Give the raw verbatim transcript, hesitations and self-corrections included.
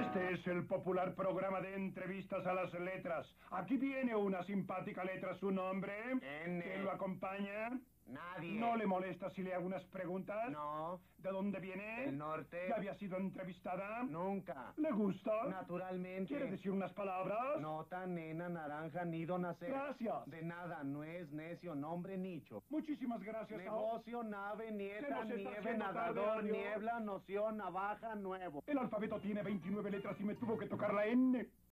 Este es el popular programa de entrevistas a las letras. Aquí viene una simpática letra, su nombre. N. ¿Quién lo acompaña? Nadie. ¿No le molesta si le hago unas preguntas? No. ¿De dónde viene? Del norte. ¿Ya había sido entrevistada? Nunca. ¿Le gusta? Naturalmente. ¿Quiere decir unas palabras? Nota, nena, naranja, nido, nacer. Gracias. De nada, nuez, necio, nombre, nicho. Muchísimas gracias. Negocio, nave, Se nieta, nos está nieve, haciendo tarde, nadador, adiós. niebla, noción, navaja, nuevo. El alfabeto tiene veintinueve letras y me tuvo que tocar la N.